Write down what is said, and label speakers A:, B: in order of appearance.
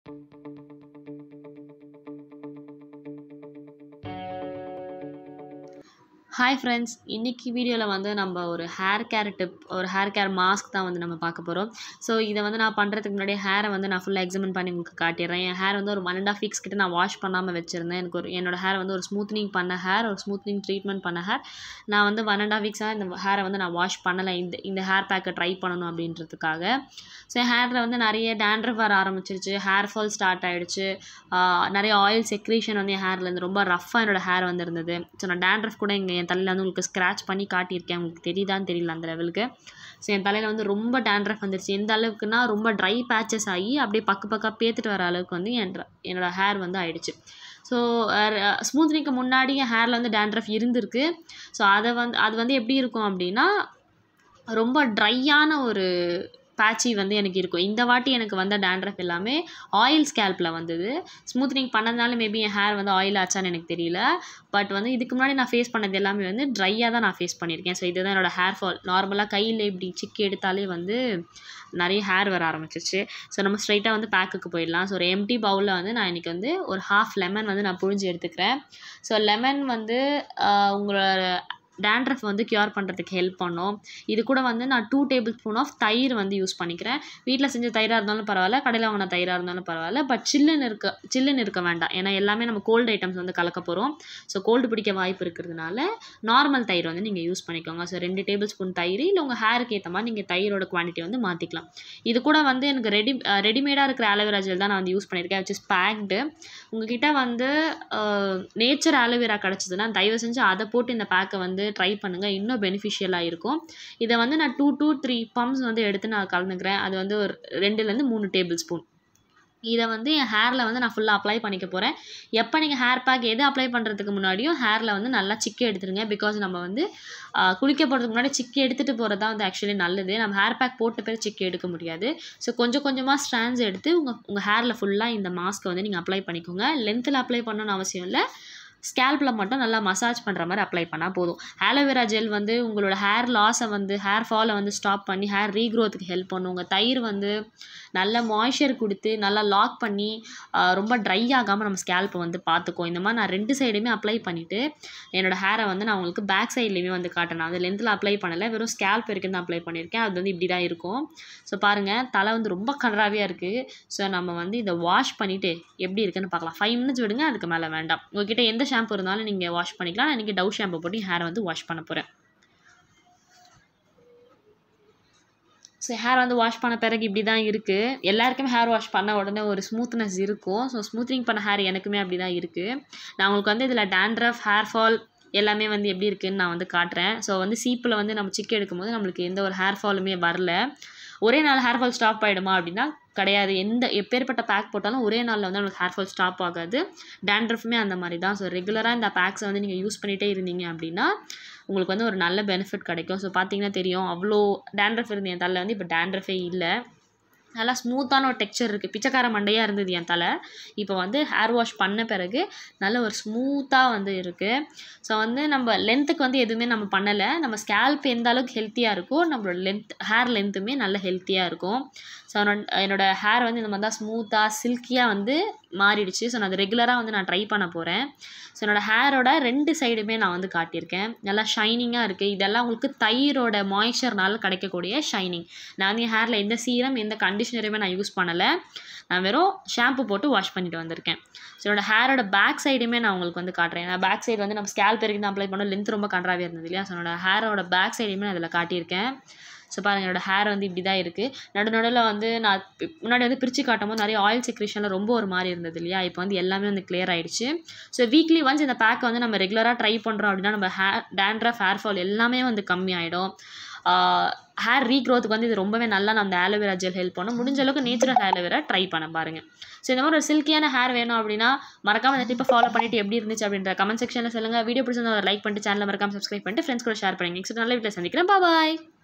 A: Hi friends, இன்றைக்கி வீடியோவில் வந்து நம்ம ஒரு ஹேர் கேர் டிப், ஒரு ஹேர் கேர் மாஸ்க் தான் வந்து நம்ம பார்க்க போகிறோம். ஸோ இதை வந்து நான் பண்ணுறதுக்கு முன்னாடி ஹேரை வந்து நான் ஃபுல்லாக எக்ஸாமின் பண்ணி உங்களுக்கு காட்டிடுறேன். என் ஹேர் வந்து ஒரு 1.5 வீக்ஸ் கிட்ட நான் வாஷ் பண்ணாமல் வச்சுருந்தேன். என்னோடய ஹேர் வந்து ஒரு ஸ்மூத்னிங் பண்ண ஹேர், ஒரு ஸ்மூத்னிங் ட்ரீட்மெண்ட் பண்ண ஹேர். நான் வந்து 1.5 வீக்ஸாக இந்த ஹேரை வந்து நான் வாஷ் பண்ணலை, இந்த ஹேர் பேக்கை ட்ரை பண்ணணும் அப்படின்றதுக்காக. ஸோ என் ஹேரில் வந்து நிறைய டேண்ட்ரஃப் வர ஆரம்பிச்சிருச்சு, ஹேர் ஃபால் ஸ்டார்ட் ஆகிடுச்சு, நிறைய ஆயில் செக்ரீஷன் வந்து என் ஹேர்லேருந்து ரொம்ப ரஃப்பாக என்னோடய ஹேர் வந்து இருந்தது. ஸோ நான் டேண்ட்ரஃப் கூட இங்கே என் தலையில் வந்து உங்களுக்கு ஸ்க்ராட்ச் பண்ணி காட்டியிருக்கேன், உங்களுக்கு தெரியுதான்னு தெரியல அந்த லெவலுக்கு. ஸோ என் தலையில் வந்து ரொம்ப டேண்ட்ரஃப் வந்துருச்சு. எந்த அளவுக்குன்னா ரொம்ப ட்ரை பேச்சஸ் ஆகி அப்படியே பக்கா பேத்துட்டு வர அளவுக்கு வந்து என்னோடய ஹேர் வந்து ஆகிடுச்சு. ஸோ ஸ்மூத்னிங்க்கு முன்னாடி என் ஹேரில் வந்து டேண்ட்ரஃப் இருந்திருக்கு. ஸோ அது வந்து எப்படி இருக்கும் அப்படின்னா, ரொம்ப ட்ரையான ஒரு பேட்சி வந்து எனக்கு இருக்கும். இந்த வாட்டி எனக்கு வந்த டேண்ட்ரஃப் எல்லாமே ஆயில் ஸ்கேல்பில் வந்தது. ஸ்மூத்னிங் பண்ணதுனால மேபி என் ஹேர் வந்து ஆயில் ஆச்சான்னு எனக்கு தெரியல. பட் வந்து இதுக்கு முன்னாடி நான் ஃபேஸ் பண்ணது எல்லாமே வந்து ட்ரையாக தான் நான் ஃபேஸ் பண்ணியிருக்கேன். ஸோ இதுதான் என்னோடய ஹேர் ஃபால். நார்மலாக கையில் இப்படி சிக்கி எடுத்தாலே வந்து நிறைய ஹேர் வர ஆரம்பிச்சிச்சு. ஸோ நம்ம ஸ்ட்ரைட்டாக வந்து பேக்குக்கு போயிடலாம். ஸோ ஒரு எம்டி பவுலில் வந்து நான் இன்றைக்கி வந்து ஒரு ½ லெமன் வந்து நான் புழிஞ்சு எடுத்துக்கிறேன். ஸோ லெமன் வந்து உங்களோட டேண்ட்ரஃப் வந்து க்யூர் பண்ணுறதுக்கு ஹெல்ப் பண்ணும். இது கூட வந்து நான் 2 டேபிள் ஸ்பூன் ஆஃப் தயிர் வந்து யூஸ் பண்ணிக்கிறேன். வீட்டில் செஞ்ச தயிராக இருந்தாலும் பரவாயில்ல, கடையில் வாங்கின தயிராக இருந்தாலும் பரவாயில்ல. பட் சில்லுன்னு இருக்க வேண்டாம். ஏன்னா எல்லாமே நம்ம கோல்டு ஐட்டம்ஸ் வந்து கலக்க போகிறோம். ஸோ கோல்டு பிடிக்க வாய்ப்பு இருக்கிறதுனால நார்மல் தயிர் வந்து நீங்கள் யூஸ் பண்ணிக்கோங்க. ஸோ 2 டேபிள் ஸ்பூன் தயிர், இல்லை உங்கள் ஹேருக்கு ஏற்ற மாதிரி நீங்கள் தயிரோட குவான்டிட்டி வந்து மாற்றிக்கலாம். இது கூட வந்து எனக்கு ரெடிமேடாக இருக்கிற ஆலோவேரா ஜெல் தான் நான் வந்து யூஸ் பண்ணியிருக்கேன், விச் இஸ் பேக்டு. உங்ககிட்ட வந்து நேச்சர் ஆலோவேரா கிடச்சிதுன்னா தயவு செஞ்சு அதை போட்டு இந்த பேக்கை வந்து ட்ரை பண்ணுங்கள், இன்னும் பெனிஃபிஷியலாக இருக்கும். இதை வந்து நான் 2 to 3 பம்ப்ஸ் வந்து எடுத்து நான் கலந்துக்கிறேன். அது வந்து ஒரு 2 to 3 டேபிள் ஸ்பூன். இதை வந்து என் ஹேரில் வந்து நான் ஃபுல்லாக அப்ளை பண்ணிக்க போகிறேன். எப்போ நீங்கள் ஹேர் பேக் எது அப்ளை பண்ணுறதுக்கு முன்னாடியும் ஹேரில் வந்து நல்லா சிக்கி எடுத்துருங்க. பிகாஸ் நம்ம வந்து குளிக்க போகிறதுக்கு முன்னாடி சிக்கி எடுத்துகிட்டு போகிறது தான் வந்து ஆக்சுவலி நல்லது. நம்ம ஹேர் பேக் போட்ட பேர் சிக்கி எடுக்க முடியாது. ஸோ கொஞ்சமாக ஸ்ட்ராண்ட்ஸ் எடுத்து உங்கள் ஹேரில் ஃபுல்லாக இந்த மாஸ்க்கை வந்து நீங்கள் அப்ளை பண்ணிக்கோங்க. லென்த்தில் அப்ளை பண்ணணும்னு அவசியம் இல்லை, ஸ்கேல்பில் மட்டும் நல்லா மசாஜ் பண்ணுற மாதிரி அப்ளை பண்ணால் போதும். ஆலோவேரா ஜெல் வந்து உங்களோட ஹேர் லாஸை வந்து ஹேர் ஃபாலை வந்து ஸ்டாப் பண்ணி ஹேர் ரீக்ரோத்துக்கு ஹெல்ப் பண்ணும். உங்கள் தயிர் வந்து நல்ல மாய்ஸ்சர் கொடுத்து நல்லா லாக் பண்ணி ரொம்ப ட்ரை ஆகாமல் நம்ம ஸ்கேல்ப்பை வந்து பார்த்துக்கும். இந்த மாதிரி நான் 2 சைடுமே அப்ளை பண்ணிவிட்டு என்னோடய ஹேரை வந்து நான் உங்களுக்கு பேக் சைட்லேயுமே வந்து காட்டினேன். அது லென்த்தில் அப்ளை பண்ணலை, வெறும் ஸ்கேல்ப் வரைக்கும் தான் அப்ளை பண்ணியிருக்கேன். அது வந்து இப்படி தான் இருக்கும். ஸோ பாருங்கள், தலை வந்து ரொம்ப கன்றாவியாக இருக்குது. ஸோ நம்ம வந்து இதை வாஷ் பண்ணிவிட்டு எப்படி இருக்குன்னு பார்க்கலாம். 5 minutes விடுங்க, அதுக்கு மேலே வேண்டாம். உங்கள்கிட்ட எந்த ஷாம்பு இருந்தாலும் நீங்கள் வாஷ் பண்ணிக்கலாம். நான் இன்றைக்கி டவ் ஷாம்பு போட்டு ஹேரை வந்து வாஷ் பண்ண போகிறேன். ஸோ ஹேர் வந்து வாஷ் பண்ண பிறகு இப்படி தான் இருக்குது. எல்லாருக்குமே ஹேர் வாஷ் பண்ண உடனே ஒரு ஸ்மூத்னஸ் இருக்கும். ஸோ ஸ்மூத்னிங் பண்ண ஹேர் எனக்குமே அப்படி தான் இருக்குது. நான் உங்களுக்கு வந்து இதில் டேண்ட்ரஃப், ஹேர் ஃபால் எல்லாமே வந்து எப்படி இருக்குதுன்னு நான் வந்து காட்டுறேன். ஸோ வந்து சீப்பில் வந்து நம்ம சிக்கி எடுக்கும்போது நம்மளுக்கு எந்த ஒரு ஹேர் ஃபாலுமே வரல. ஒரே நாள் ஹேர் ஃபால் ஸ்டாப் ஆகிடுமா அப்படின்னா கிடையாது. எப்பேற்பட்ட பேக் போட்டாலும் ஒரே நாளில் வந்து நம்மளுக்கு ஹேர் ஃபால் ஸ்டாப் ஆகாது. டேண்ட்ரஃப்மே அந்த மாதிரி தான். ஸோ ரெகுலராக இந்த பேக்ஸை வந்து நீங்கள் யூஸ் பண்ணிகிட்டே இருந்தீங்க அப்படின்னா உங்களுக்கு வந்து ஒரு நல்ல பெனிஃபிட் கிடைக்கும். ஸோ பார்த்தீங்கன்னா தெரியும், அவ்வளோ டேண்ட்ரஃப் இருந்த என் தலையில் வந்து இப்போ டேண்ட்ரஃபே இல்லை. நல்லா ஸ்மூத்தான ஒரு டெக்ஸ்சர் இருக்குது. பிச்சைக்கார மண்டையாக இருந்தது என் தலை, இப்போ வந்து ஹேர் வாஷ் பண்ண பிறகு நல்ல ஒரு ஸ்மூத்தாக வந்து இருக்குது. ஸோ வந்து நம்ம லென்த்துக்கு வந்து எதுவுமே நம்ம பண்ணலை. நம்ம ஸ்கேல்ப் எந்த அளவுக்கு ஹெல்த்தியாக இருக்கோ நம்மளோட ஹேர் லென்த்துமே நல்ல ஹெல்த்தியாக இருக்கும். ஸோ என்னோடய ஹேர் வந்து இந்த மாதிரி தான் ஸ்மூத்தாக சில்கியாக வந்து மாறிடுச்சு. ஸோ நான் அது ரெகுலராக வந்து நான் ட்ரை பண்ண போகிறேன். ஸோ என்னோடய ஹேரோட 2 சைடுமே நான் வந்து காட்டியிருக்கேன். நல்லா ஷைனிங்காக இருக்குது. இதெல்லாம் உங்களுக்கு தயிரோட மாய்ஸ்சர்னால கிடைக்கக்கூடிய ஷைனிங். நான் வந்து என் ஹேரில் எந்த சீரம் எந்த கண்டிஷனருமே நான் யூஸ் பண்ணலை. நான் வெறும் ஷாம்பு போட்டு வாஷ் பண்ணிட்டு வந்திருக்கேன். ஸோ என்னோடய ஹேரோட பேக் சைடுமே நான் உங்களுக்கு வந்து காட்டுறேன். நான் பேக் சைடு வந்து நம்ம ஸ்கேல்ப் வரைக்கும் தான் அப்ளை பண்ணோம். லென்த் ரொம்ப கன்றாவியாக இருந்தது இல்லையா. ஸோ என்னோடய ஹேரோட பேக் சைடுமே நான் அதில் காட்டியிருக்கேன். ஸோ பாருங்கள், என்னோடய ஹேர் வந்து இப்படி தான் இருக்குது. நடுவில் வந்து நான் முன்னாடி வந்து பிரித்து காட்டும் போது நிறைய ஆயில் செக்ரேஷனில் ரொம்ப ஒரு மாதிரி இருந்தது இல்லையா. இப்போ வந்து எல்லாமே வந்து கிளியர் ஆகிடுச்சு. ஸோ வீக்லி ஒன்ஸ் இந்த பேக்கை வந்து நம்ம ரெகுலராக ட்ரை பண்ணுறோம் அப்படின்னா நம்ம டேண்ட்ரஃப், ஹேர் ஃபால் எல்லாமே வந்து கம்மியாயிடும். ஹேர் ரீக்ரோத்துக்கு வந்து இது ரொம்பவே நல்லா அந்த ஆலோவேரா ஜெல் ஹெல்ப் பண்ணும். முடிஞ்ச அளவுக்கு நேச்சுரல் ஆலோவேரா ட்ரை பண்ண பாருங்கள். ஸோ இந்த மாதிரி ஒரு சில்கியான ஹேர் வேணும் அப்படின்னா மறக்காமல் இந்த டிப்பை ஃபாலோ பண்ணிவிட்டு எப்படி இருந்துச்சு அப்படின்ற கமெண்ட் செக்ஷனில் சொல்லுங்கள். வீடியோ பிடிச்சிருந்தா ஒரு லைக் பண்ணிட்டு சேனலை மறக்காமல் சப்ஸ்கிரைப் பண்ணிட்டு ஃப்ரெண்ட்ஸ் கூட ஷேர் பண்ணுங்கள். நெக்ஸ்ட் நல்ல வீட்டில் சந்திக்கிறேன். பாய்.